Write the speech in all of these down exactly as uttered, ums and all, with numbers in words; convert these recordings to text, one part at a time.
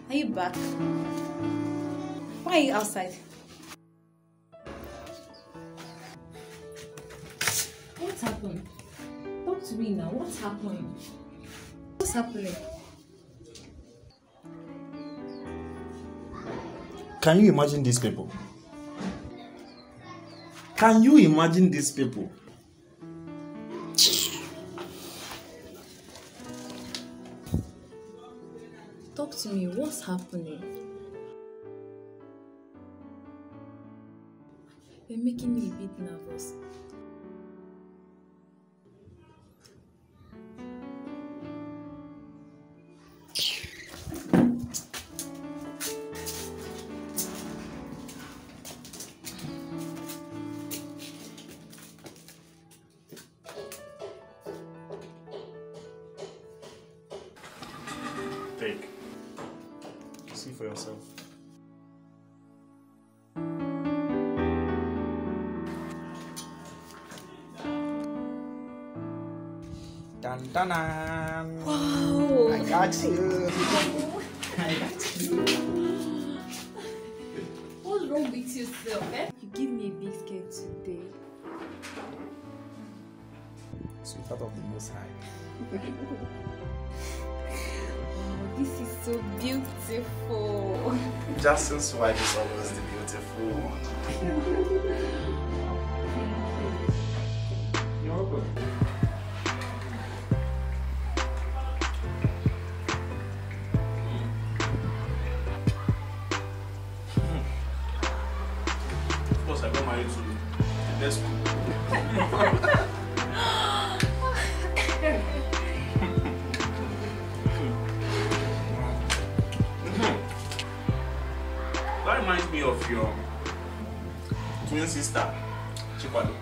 Are you back? Why are you outside? What's happened? Talk to me now. What's happening? What's happening? Can you imagine these people? Can you imagine these people? Talk to me. What's happening? You're making me a bit nervous. Take. See for yourself. Dun dun dun. Wow! I got you. I got you. What's wrong with yourself, eh? You give me a big scare today. Sweetheart of the Most High. Wow, this is so beautiful. Justin's wife is always the beautiful one. You're welcome. Of course, I got married to the best school. That reminds me of your twin sister, Chikwado.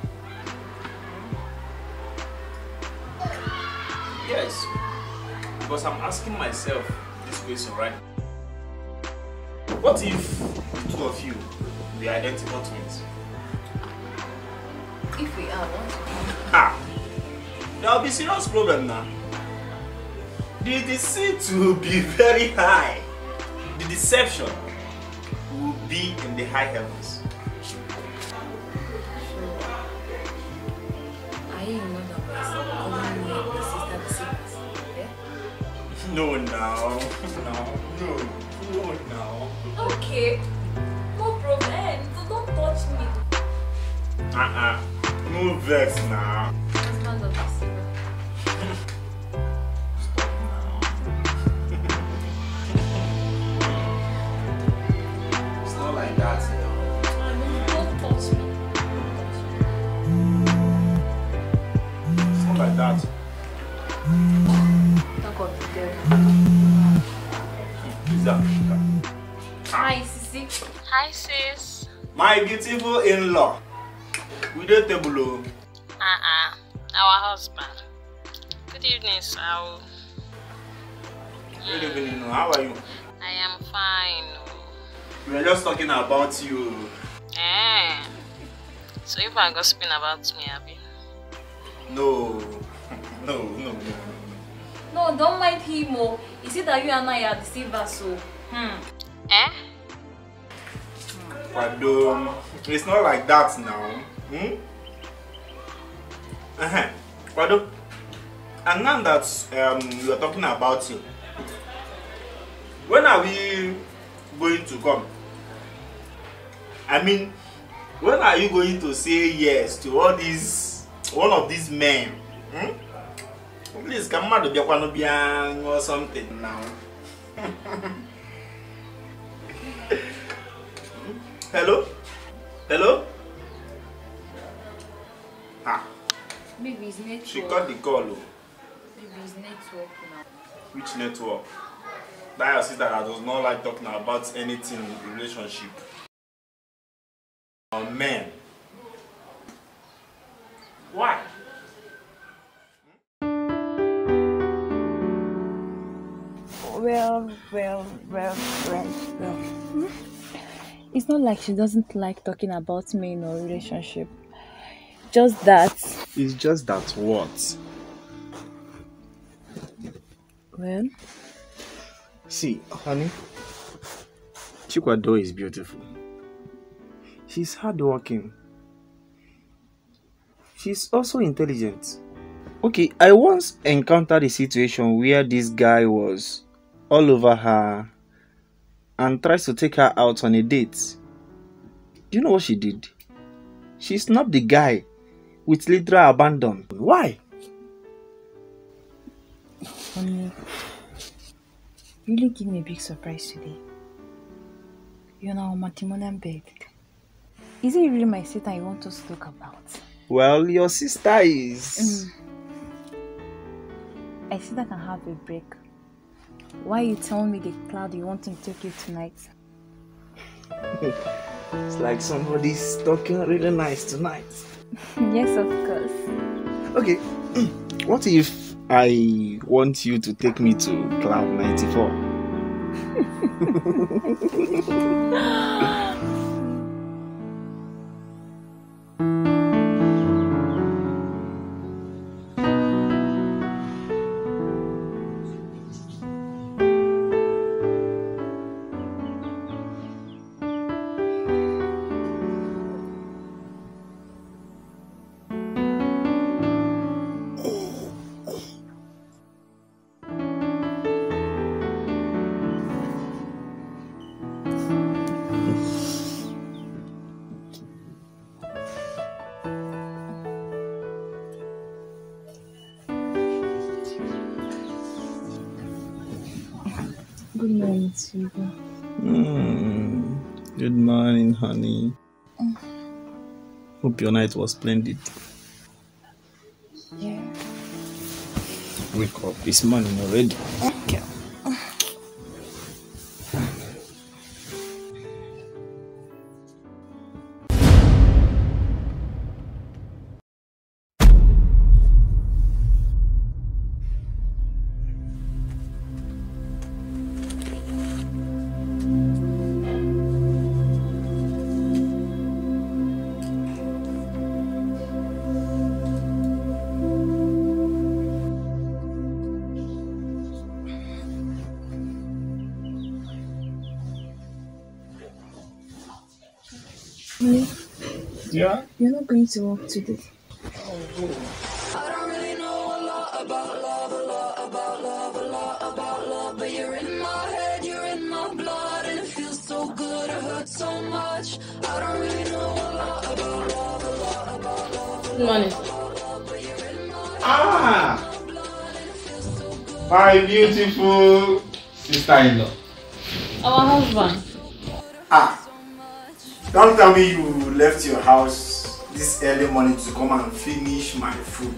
Yes, because I'm asking myself this question, right? What if the two of you be identical twins? If we are, what? Ah, there will be serious problem now. The deceit will be very high. The deception will be in the high heavens. Are you in other words calling me the sister deceivers? Yeah? No, now, no, no, no, now. Okay, no problem. So don't touch me. Uh-uh, no vex now. Husband of deceiver. Stop now. It's not like that, you know. Don't touch me. It's not like that. Talk of the devil. Who's that? Hi, Sisi. Hi sis. My beautiful in-law. We did table. Uh-uh. Our husband. Good evening, sir. Good evening. How are you? I am fine. We were just talking about you. Eh. So if I gossiping about me, Abby. No. No, no, no, no. No, don't mind him. Oh. You see that you and I are deceivers, so. Hmm. Eh? But um, it's not like that now. Hmm? Uh-huh. But and now that um, we are talking about you, when are we going to come? I mean, when are you going to say yes to all these, one of these men? Hmm? Please come out or something now. Hello? Hello? Ah. Maybe it's network. She got the call. Oh. Maybe it's network now. Which network? That your sister that does not like talking about anything in the relationship. Oh man. Why? Well, well, well, well, well. Hmm? It's not like she doesn't like talking about me in our relationship. Just that. It's just that what? Well? See, honey, Chikwado is beautiful. She's hardworking. She's also intelligent. Okay, I once encountered a situation where this guy was all over her and tries to take her out on a date. Do you know what she did? She snapped the guy with literal abandon. Why? Honey, you really give me a big surprise today. You're now on matrimonial bed. Is it really my sister you want us to talk about? Well, your sister is... Mm. I said I can have a break. Why are you telling me the cloud you want to take you tonight? It's like somebody's talking really nice tonight. Yes, of course. Okay, what if I want you to take me to Cloud ninety-four? Good morning, Silvia. Mm, good morning, honey. Mm. Hope your night was splendid. Yeah. Wake up this morning already. Okay. Yeah? You're not going to work today. I don't really know a lot about love, a lot about love, a lot about love, but you're in my head, you're in my blood, and it feels so good, it hurts so much. I don't really know a lot about love, a lot about love. Good morning. Ah! My beautiful sister-in-law. Our husband. Ah! Don't tell me you left your house this early morning to come and finish my food.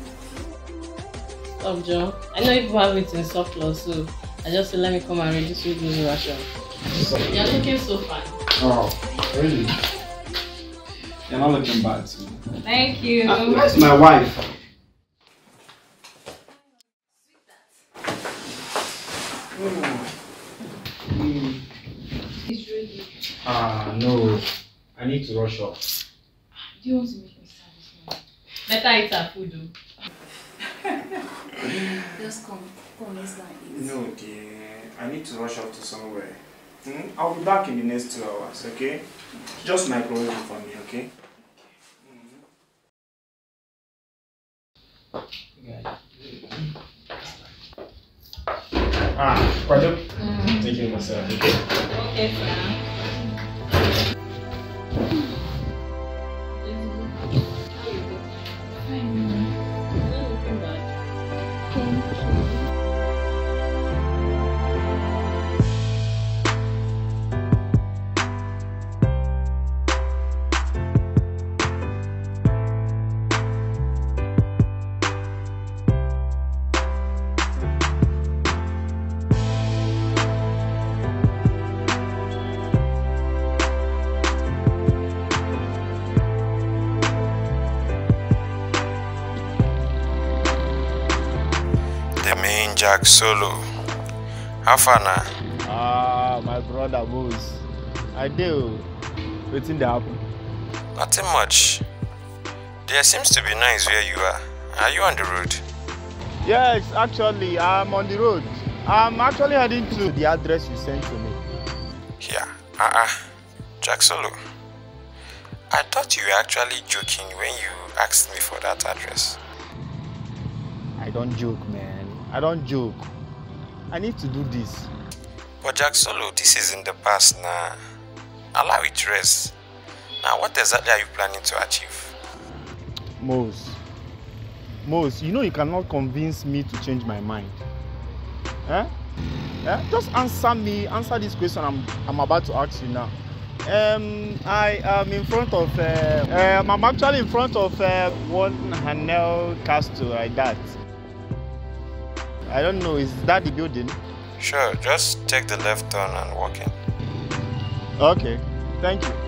Stop, Joe. I know people have it in surplus, so I just said let me come and reduce you this ration. You're looking so fine. Oh, really? You're not looking bad too. Thank you. Ah, where's my wife? Mm. It's ready. Ah, no. I need to rush off. Do you want to make me sad this morning? Better eat our food, though. Just come. Come, let's go and eat. No, dear. I need to rush off to somewhere. Hmm? I'll be back in the next two hours, okay? Just microwave it for me, okay? Mm-hmm. Ah, Kwado. Mm. Take care of myself, okay? Okay, sir. Jack Solo. How far now? Ah, my brother Moose. I do. What's in the happen? Nothing much. There seems to be noise where you are. Are you on the road? Yes, actually, I'm on the road. I'm actually heading to the address you sent to me. Yeah, Uh-uh. Jack Solo. I thought you were actually joking when you asked me for that address. I don't joke, man. I don't joke. I need to do this. But Jack Solo, this is in the past now. Allow it to rest. Now, what exactly are you planning to achieve? Mose. Mose, you know you cannot convince me to change my mind. Eh? Eh? Just answer me, answer this question I'm, I'm about to ask you now. Um, I am in front of, uh, um, I'm actually in front of uh, one Hanel Castle like that. I don't know, is that the building? Sure, just take the left turn and walk in. Okay, thank you.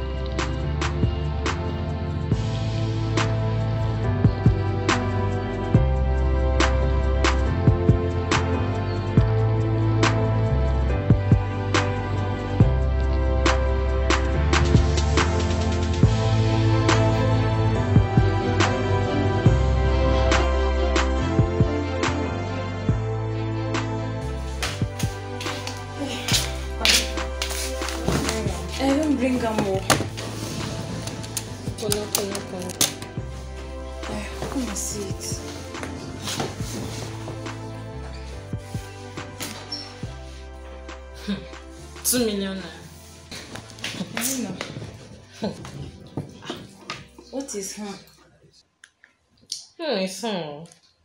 Two million naira. I don't know. What is huh? Hmm, it's hmm.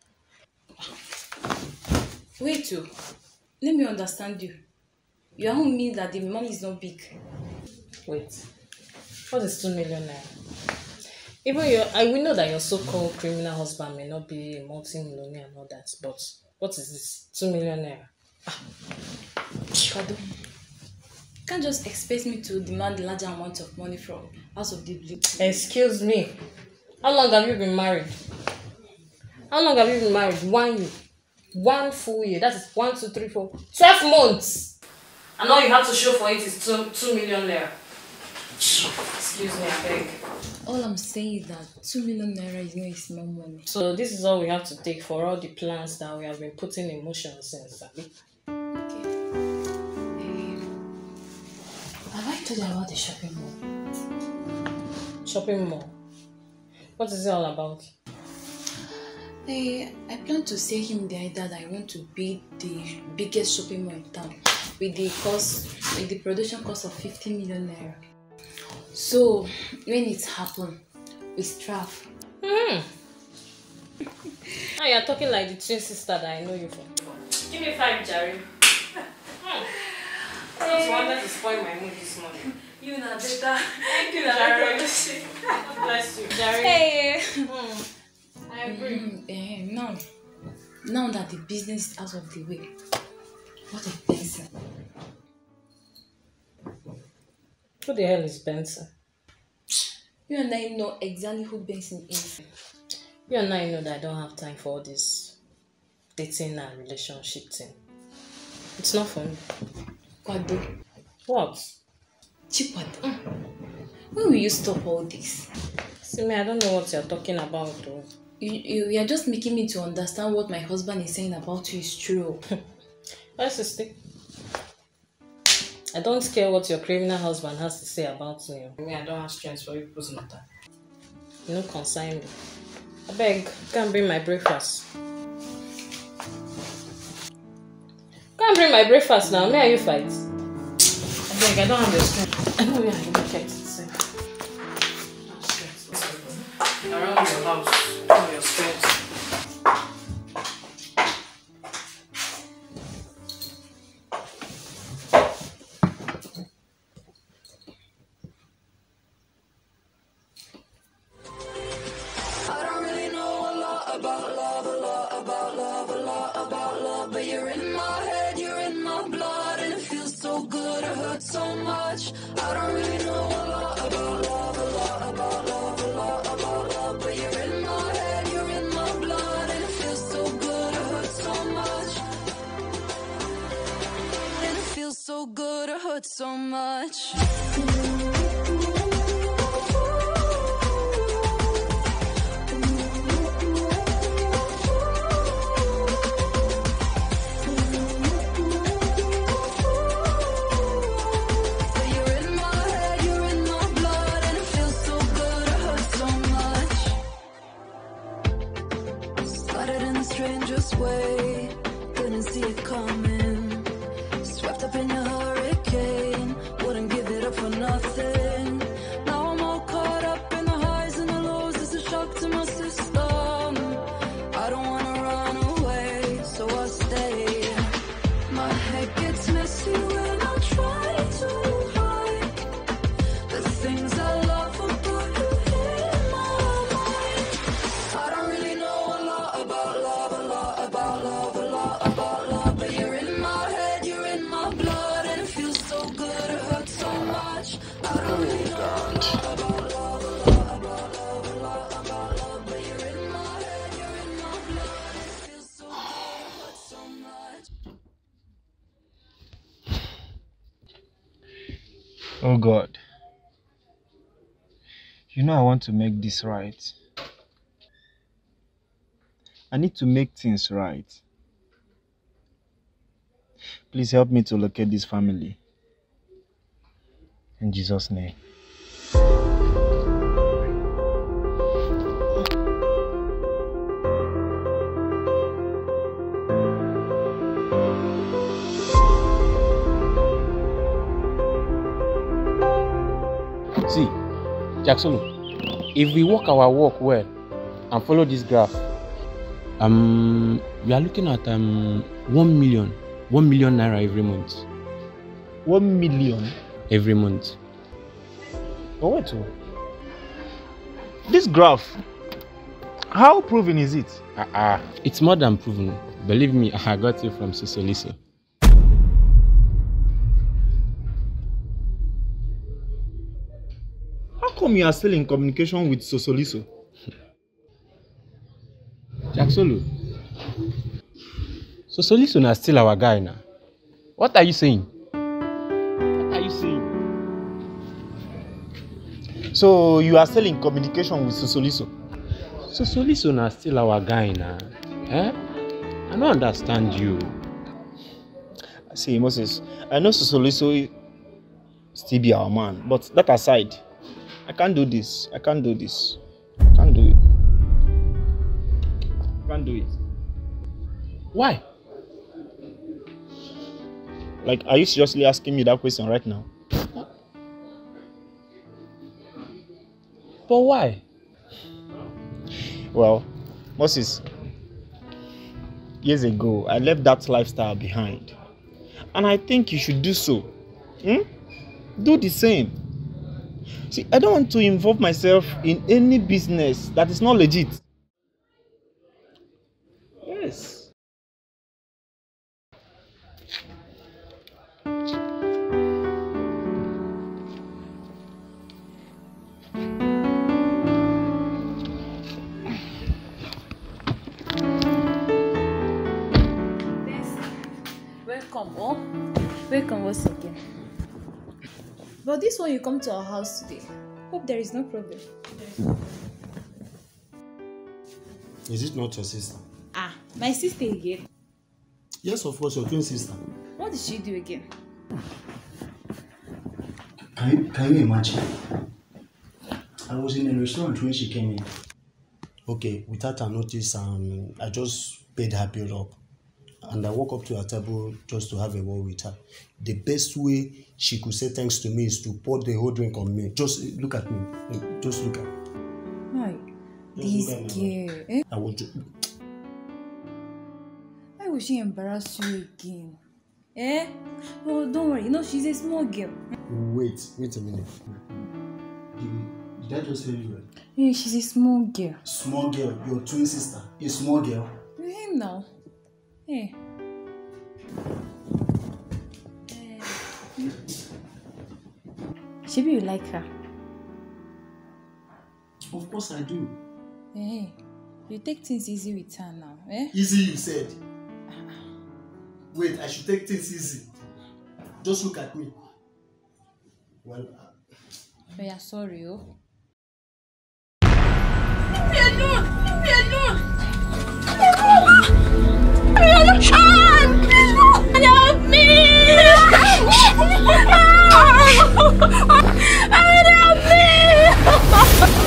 Wait, too. Let me understand you. You don't mean that the money is not big. Wait. What is two million naira? Even your, I we know that your so-called criminal husband may not be a multi-millionaire and all that, but what is this? Two million naira. Kado, you can't just expect me to demand a larger amount of money from House of the Blue. Excuse me. How long have you been married? How long have you been married? One year. One full year. That is one, two, three, four. Twelve months. And all you have to show for it is two, two million naira. Excuse me, I beg. All I'm saying is that two million naira is not a small money. So this is all we have to take for all the plans that we have been putting in motion since. Abi? Okay. Have I told you about the shopping mall? Shopping mall? What is it all about? Hey, I plan to say him the idea that I want to be the biggest shopping mall in town with the cost, with the production cost of fifty million naira. So when it happened, we straff. Hmm. Now you're talking like the twin sister that I know you from. Give me five, Jerry. Hmm. Hey. You wanted to spoil my mood this morning. You know better. Thank you, Jerry. God bless you, Jerry. Hey. Hmm. I agree. Mm, uh, now, now that the business is out of the way, what a Benson. Who the hell is Benson? You and I know exactly who Benson is. You and I know that I don't have time for all this dating and relationship thing. It's not for me. Kwado. What? Chikwado. Mm. When will you stop all this? See me, I don't know what you're talking about though. You, you, you are just making me to understand what my husband is saying about you is true. Why, sister? I don't care what your criminal husband has to say about me. I mean, I don't have strength for you people's matter. You don't consign me. I beg, can't bring my breakfast. Can't bring my breakfast now. May I you fight? I beg, I don't have the strength. I know where I can get it. Around your house, all your strength. I don't really know a lot about love, a lot about love, a lot about love, but you're in my head, you're in my blood, and it feels so good, it hurts so much. I don't really know a lot about love, a lot about love, a lot about love, but you're in my head, you're in my blood, and it feels so good, it hurts so much. And it feels so good, it hurts so much. But you're in my for nothing. Now I'm all caught up in the highs and the lows. It's a shock to my system. I don't wanna run away, so I stay. My head gets messy when I try to hide the things I love about you in my mind. I don't really know a lot about love, a lot about love, a lot about love, but you're in my head, you're in my blood, and it feels so good, it hurts so much. I don't really know a lot about love, a lot about love, a lot about love, but you're in my head, you're in my blood, and it feels so good, it hurts so much. Oh God. You know I want to make this right. I need to make things right. Please help me to locate this family. In Jesus' name. See, Jacksolo, if we walk our walk well and follow this graph, um, we are looking at um one million, one million naira every month. One million? Every month. But wait, oh. This graph, how proven is it? Ah, uh, uh, it's more than proven. Believe me, I got it from Sosoliso. How come you are still in communication with Sosoliso? Jacksolo, Sosoliso is still our guy now. What are you saying? What are you saying? So you are still in communication with Sosoliso? Sosoliso is still our guy now. Eh? I don't understand you. See, Moses, I know Sosoliso still be our man, but that aside, I can't do this. I can't do this. I can't do it. I can't do it. Why? Like, are you seriously asking me that question right now? But why? Well, Moses, years ago, I left that lifestyle behind. And I think you should do so. Hmm? Do the same. See, I don't want to involve myself in any business that is not legit. Yes. Welcome, oh. Welcome once again. But this one you come to our house today. Hope there is no problem. Is it not your sister? Ah, my sister again. Yes, of course, your twin sister. What did she do again? Can you, can you imagine? I was in a restaurant when she came in. Okay, without her notice, um, I just paid her bill up. And I walked up to her table just to have a word with her. The best way she could say thanks to me is to pour the whole drink on me. Just look at me. Just look at me. Why? This girl. Eh? I will just... Why would she embarrass you again? Eh? Oh, don't worry. You know, she's a small girl. Wait, wait a minute. Did, did I just hear you right? Yeah, she's a small girl. Small girl, your twin sister, a small girl. You him now. Hey. Maybe you like her. Of course I do. Hey, you take things easy with her now, eh? Easy, you said. Wait, I should take things easy. Just look at me. Well, uh... oh, yeah, sorry, oh. Help me! Help me!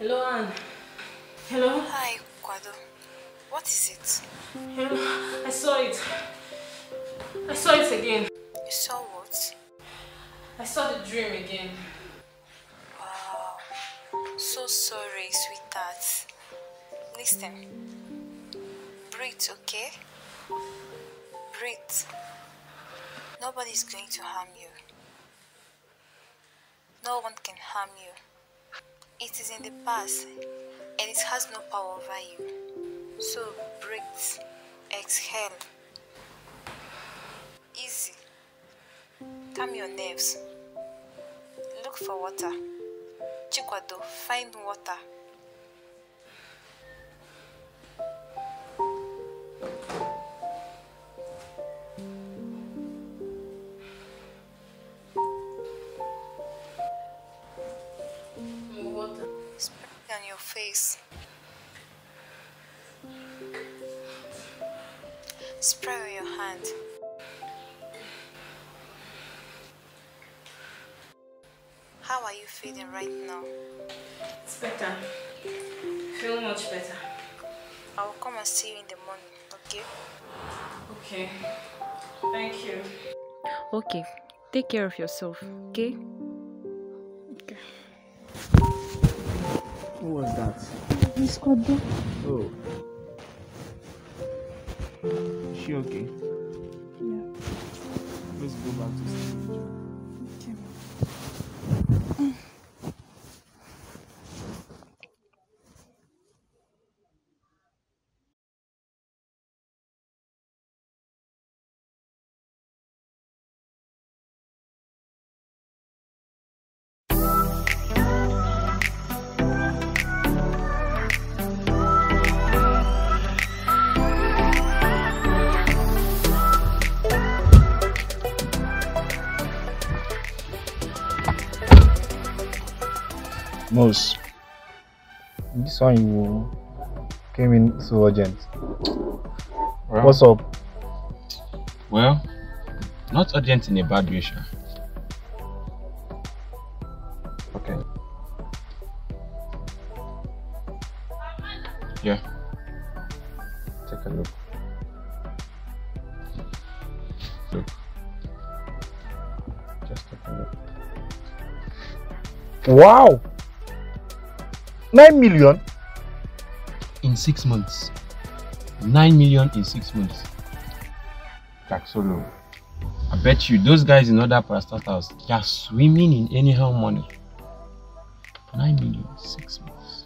Hello, Anne. Hello? Hi, Kwado. What is it? Hello? I saw it. I saw it again. You saw what? I saw the dream again. Wow. So sorry, sweetheart. Listen. Breathe, okay? Breathe. Nobody's going to harm you. No one can harm you. It is in the past and it has no power over you. So breathe. Exhale. Easy. Calm your nerves. Look for water. Chikwado, find water. Water. Spray it on your face. Spray on your hand. How are you feeling right now? It's better. Feel much better. I will come and see you in the morning, okay? Okay. Thank you. Okay, take care of yourself, okay? Okay. Who was that? Miss Kwado. Oh. Is she okay? Yeah. Let's go back to sleep. Mose, this one you came in so urgent. Well, What's up? Well, not urgent in a bad way, sure. Okay. Yeah. Take a look. Look. Just take a look. Wow! Nine million? In six months. Nine million in six months. Jack Solo. I bet you those guys in other parastatals are swimming in anyhow money. Nine million, six months.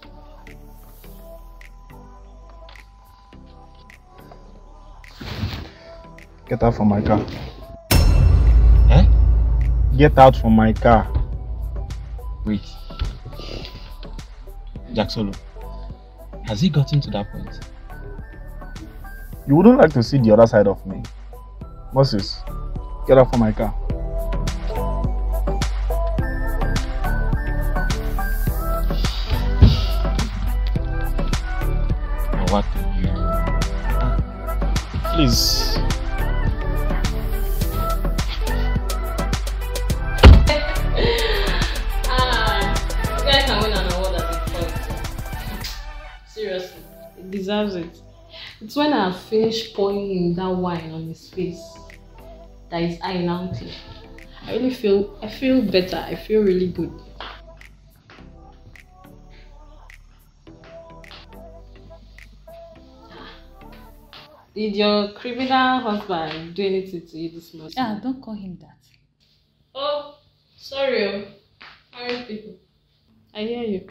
Get out from my car. Eh? Get out from my car. Wait. Jack Solo. Has he gotten to that point? You wouldn't like to see the other side of me. Moses, get out from my car. Now what do you do? Please. Ah, you guys can win an award at this point. Seriously, it deserves it. It's when I finished pouring him that wine on his face that his eye now clear. I really feel, I feel better. I feel really good. Did your criminal husband do anything to you this morning? Ah, don't call him that. Oh, sorry. Oh. Married people. I hear you.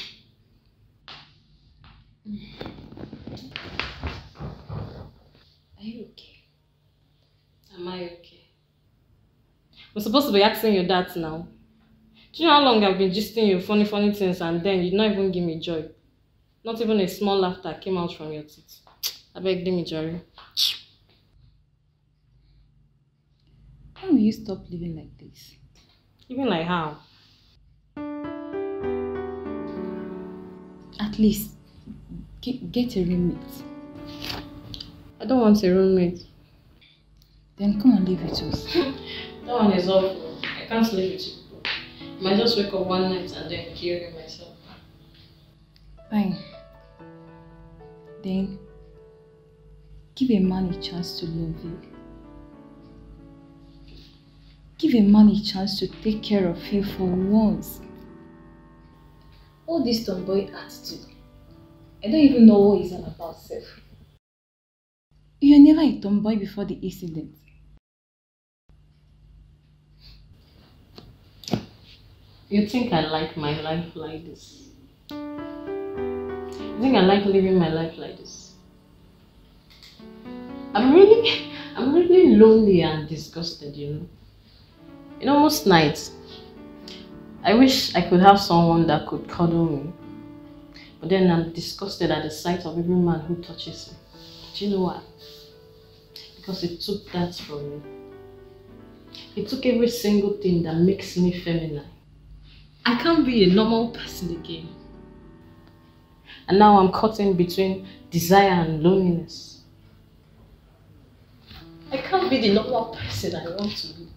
Are you okay? Am I okay? We're supposed to be asking you that now. Do you know how long I've been gisting you funny, funny things and then you did not even give me joy? Not even a small laughter came out from your teeth. I beg, give me joy. When will you stop living like this? Even like how? At least get, get a roommate. I don't want a roommate. Then come and live with us. That one is awful. I can't live with you. I might just wake up one night and then kill you myself. Fine. Then give a man a chance to love you. Give a man a chance to take care of you for once. All this tomboy attitude, I don't even know what it's all about, self. You were never a tomboy before the incident. You think I like my life like this? You think I like living my life like this? I'm really, I'm really lonely and disgusted, you know. You know, most nights, I wish I could have someone that could cuddle me. But then I'm disgusted at the sight of every man who touches me. Do you know why? Because it took that from me. It took every single thing that makes me feminine. I can't be a normal person again. And now I'm caught in between desire and loneliness. I can't be the normal person I want to be.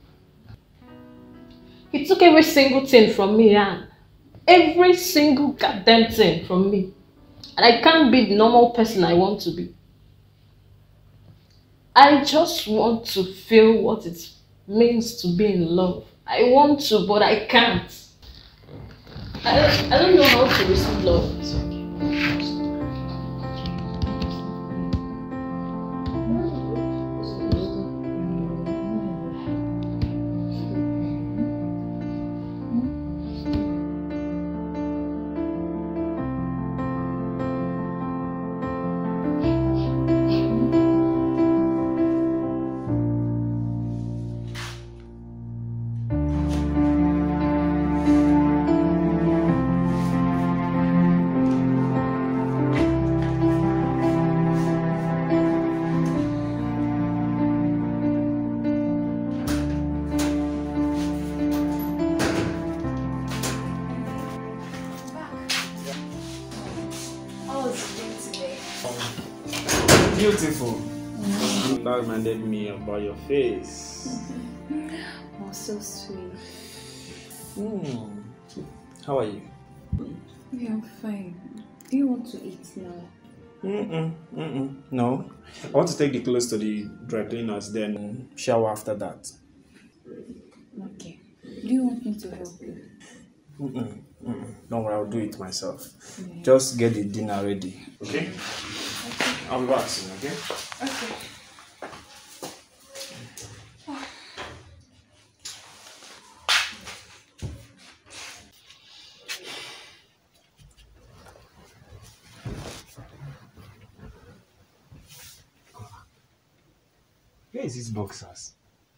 He took every single thing from me, Anne. Every single goddamn thing from me. And I can't be the normal person I want to be. I just want to feel what it means to be in love. I want to, but I can't. I don't, I don't know how to receive love. It's okay. Beautiful. Mm-hmm. That reminded me about your face. Oh, so sweet. Mm. How are you? Yeah, I'm fine. Do you want to eat now? Mm-mm, mm-mm. No. I want to take the clothes to the dry cleaners, then shower after that. Okay. Do you want me to help you? Mm-mm, mm-mm. Don't worry, I'll do it myself. Yeah. Just get the dinner ready, okay? Okay. I'll be back soon, okay? Okay. Where is this boxers?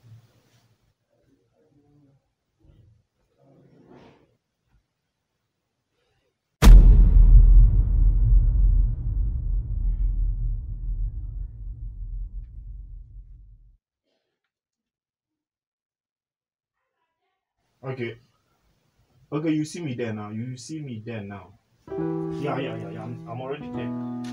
Okay. Okay, you see me there now. You see me there now. Yeah, yeah, yeah, yeah. I'm, I'm already there.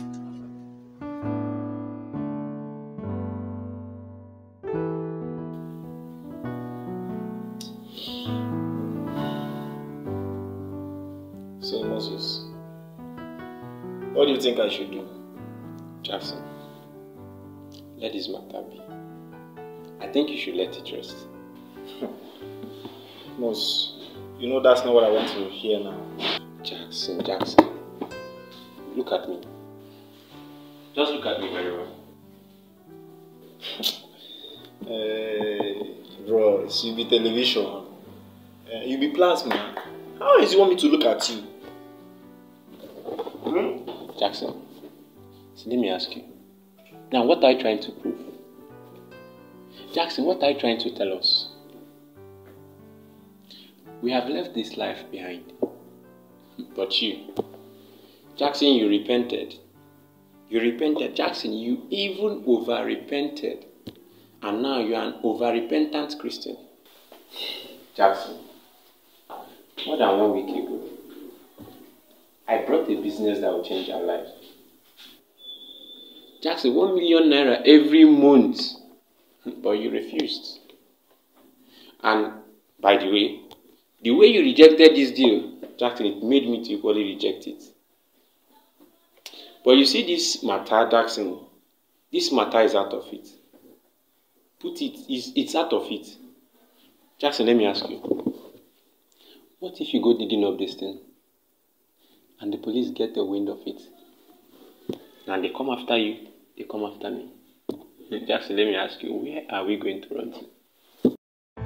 So, Moses, what do you think I should do? Jackson, let this matter be. I think you should let it rest. Moses, you know that's not what I want to hear now. Jackson, Jackson, look at me. Just look at me very well. Uh, bro, you be television. Uh, you be plasma. How is you want me to look at you? Hmm? Jackson, so let me ask you. Now, what are you trying to prove? Jackson, what are you trying to tell us? We have left this life behind. But you, Jackson, you repented. You repented. Jackson, you even over-repented. And now you are an over-repentant Christian. Jackson, more than one week ago, I brought a business that will change your life. Jackson, one million naira every month. But you refused. And by the way, the way you rejected this deal, Jackson, it made me to equally reject it. But you see this matter, Jackson, this matter is out of it. Put it, it's, it's out of it. Jackson, let me ask you. What if you go digging up this thing and the police get the wind of it? And they come after you, they come after me. Jackson, let me ask you, where are we going to run to?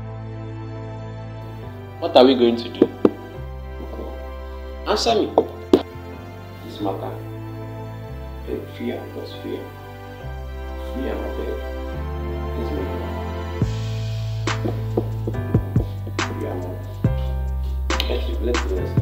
What are we going to do? Answer me. This matter. Beg, fear, plus fear. Fear, my beg. Let's make it. Fear, more. Let's, let's do this.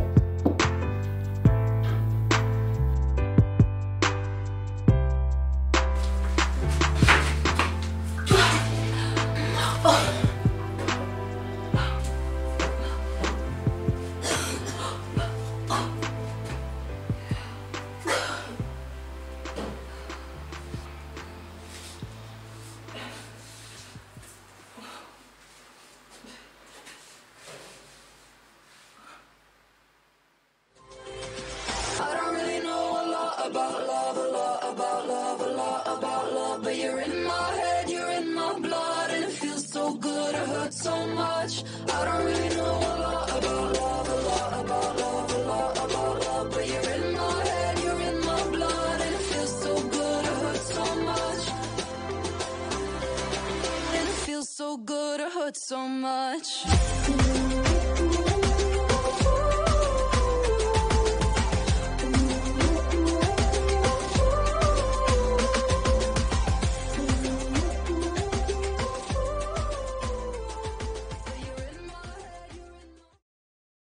I don't really know a lot about love, a lot about love, a lot about love, but you're in my head, you're in my blood, and it feels so good, it hurts so much. I don't really know a lot about love, a lot about love, a lot about love, but you're in my head, you're in my blood, and it feels so good, it hurts so much. And it feels so good, it hurts so much.